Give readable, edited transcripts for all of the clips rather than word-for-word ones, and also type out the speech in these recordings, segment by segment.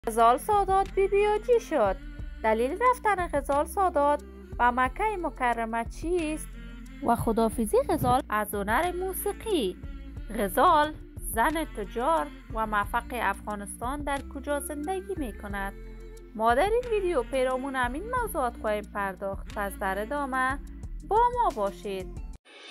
غزال سادات BBOG شد. دلیل رفتن غزال سادات و مکه مکرمه چیست؟ و خداحافظی غزال از هنر موسیقی. غزال زن تجار و موفق افغانستان در کجا زندگی می کند؟ ما در این ویدیو پیرامون همین موضوعات خواهیم پرداخت، پس در ادامه با ما باشید.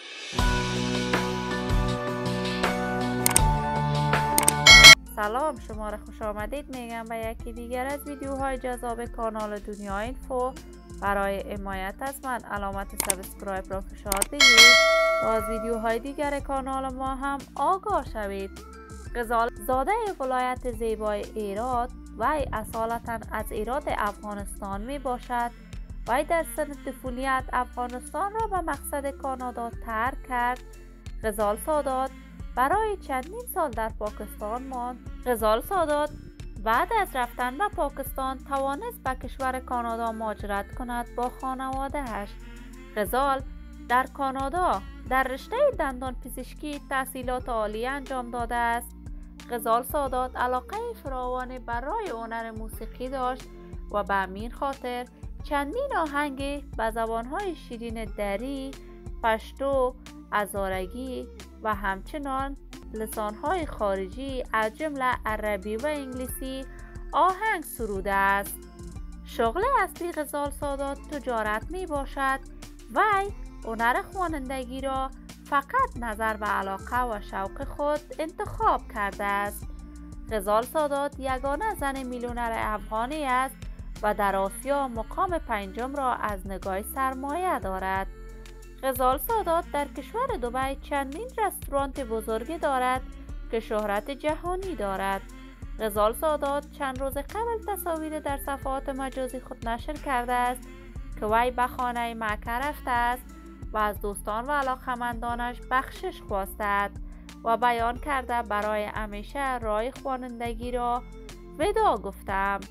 سلام، شما را خوش آمدید میگم به یکی دیگر از ویدیوهای جذاب کانال دنیا اینفو. برای حمایت از من علامت سابسکرایب را فشار دهید تا از ویدیوهای دیگر کانال ما هم آگاه شوید. غزال زاده ولایت زیبای هرات، وی اصالتا از هرات افغانستان می باشد. وی در سن طفولیت افغانستان را به مقصد کانادا ترک کرد. غزال سادات برای چندین سال در پاکستان ماند. غزال سادات بعد از رفتن به پاکستان توانست به کشور کانادا مهاجرت کند با خانواده‌اش. غزال در کانادا در رشته دندان پزشکی تحصیلات عالی انجام داده است. غزال سادات علاقه فراوان برای هنر موسیقی داشت و به همین خاطر چندین آهنگ به زبانهای شیرین دری، پشتو، هزارگی و همچنان لسانهای خارجی از جمله عربی و انگلیسی آهنگ سروده است. شغل اصلی غزال سادات تجارت می باشد. وی هنر خوانندگی را فقط نظر به علاقه و شوق خود انتخاب کرده است. غزال سادات یگانه زن میلیونر افغانی است و در آسیا مقام پنجم را از نگاه سرمایه دارد. غزال سادات در کشور دبی چندین رستوران بزرگی دارد که شهرت جهانی دارد. غزال سادات چند روز قبل تصاویر در صفحات مجازی خود نشر کرده است که وی به خانه مکه رفته است و از دوستان و علاقمندانش بخشش خواسته است و بیان کرده برای همیشه راه خوانندگی را ودا گفتم.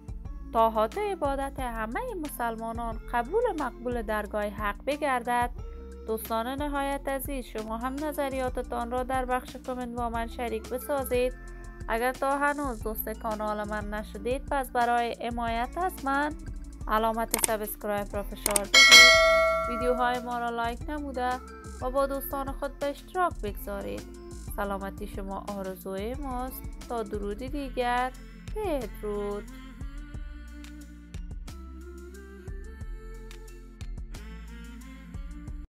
طاعات عبادت همه مسلمانان قبول مقبول درگاه حق بگردد. دوستان نهایت عزیز، شما هم نظریاتتان را در بخش کامنت با من شریک بسازید. اگر تا هنوز دوست کانال من نشدید، پس برای حمایت از من علامت سابسکرایب را فشار دهید، ویدیوهای ما را لایک نموده و با دوستان خود به اشتراک بگذارید. سلامتی شما آرزوی ماست. تا درودی دیگر، بدرود.